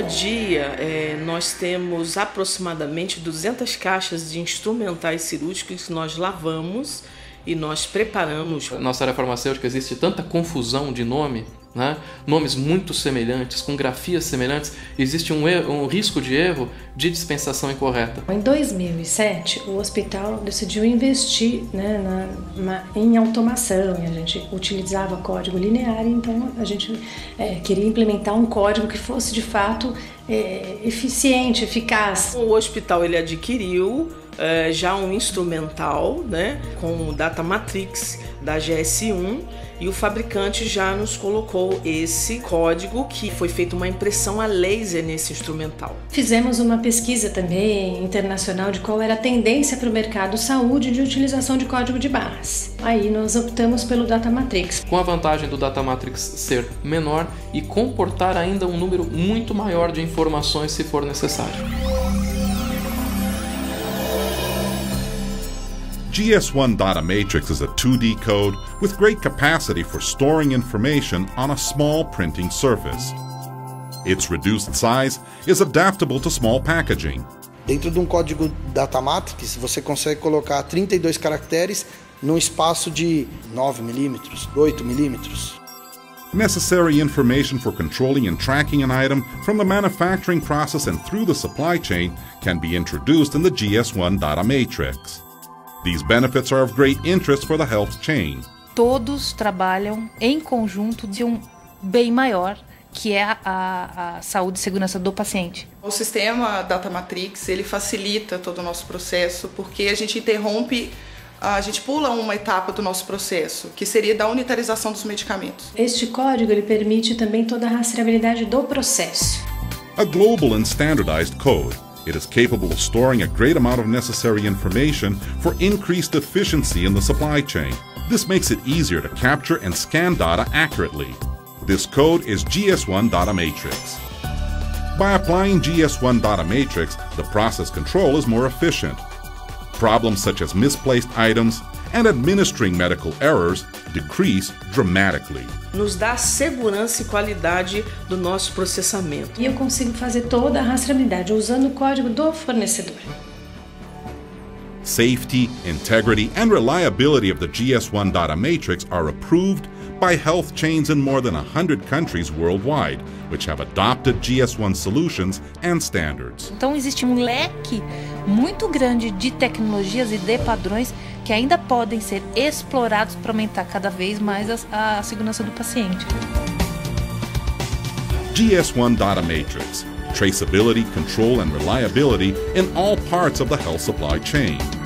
dia, nós temos aproximadamente 200 caixas de instrumentais cirúrgicos que nós lavamos e nós preparamos. Na nossa área farmacêutica existe tanta confusão de nome, né? Nomes muito semelhantes, com grafias semelhantes, existe um risco de erro de dispensação incorreta. Em 2007, o hospital decidiu investir, né, em automação, e a gente utilizava código linear, então a gente queria implementar um código que fosse de fato eficiente, eficaz. O hospital ele adquiriu já um instrumental, né, com o Data Matrix da GS1, e o fabricante já nos colocou esse código, que foi feita uma impressão a laser nesse instrumental. Fizemos uma pesquisa também internacional de qual era a tendência para o mercado saúde de utilização de código de barras. Aí nós optamos pelo Data Matrix. Com a vantagem do Data Matrix ser menor e comportar ainda um número muito maior de informações se for necessário. GS1 Data Matrix is a 2D code with great capacity for storing information on a small printing surface. Its reduced size is adaptable to small packaging. Dentro de um código Data Matrix, você consegue colocar 32 caracteres num espaço de 9 mm, 8 mm. Necessary information for controlling and tracking an item from the manufacturing process and through the supply chain can be introduced in the GS1 Data Matrix. These benefits are of great interest for the health chain. Todos trabalham em conjunto de um bem maior, que é a saúde e segurança do paciente. O sistema Data Matrix, ele facilita todo o nosso processo, porque a gente pula uma etapa do nosso processo, que seria da unitarização dos medicamentos. Este código ele permite também toda a rastreabilidade do processo. A global and standardized code, it is capable of storing a great amount of necessary information for increased efficiency in the supply chain. This makes it easier to capture and scan data accurately. This code is GS1 Data Matrix. By applying GS1 Data Matrix, the process control is more efficient. Problems such as misplaced items and administering medical errors decrease dramatically. Nos dá segurança e qualidade do nosso processamento. E eu consigo fazer toda a rastreabilidade usando o código do fornecedor. Safety, integrity, and reliability of the GS1 Data Matrix are approved by health chains in more than 100 countries worldwide, which have adopted GS1 solutions and standards. Então existe um leque muito grande de tecnologias e de padrões que ainda podem ser explorados para aumentar cada vez mais a segurança do paciente. GS1 Data Matrix, traceability, control, and reliability in all parts of the health supply chain.